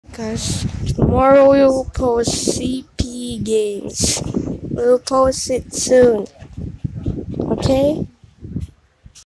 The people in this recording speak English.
Guys, tomorrow we will post CP games. We will post it soon. Okay?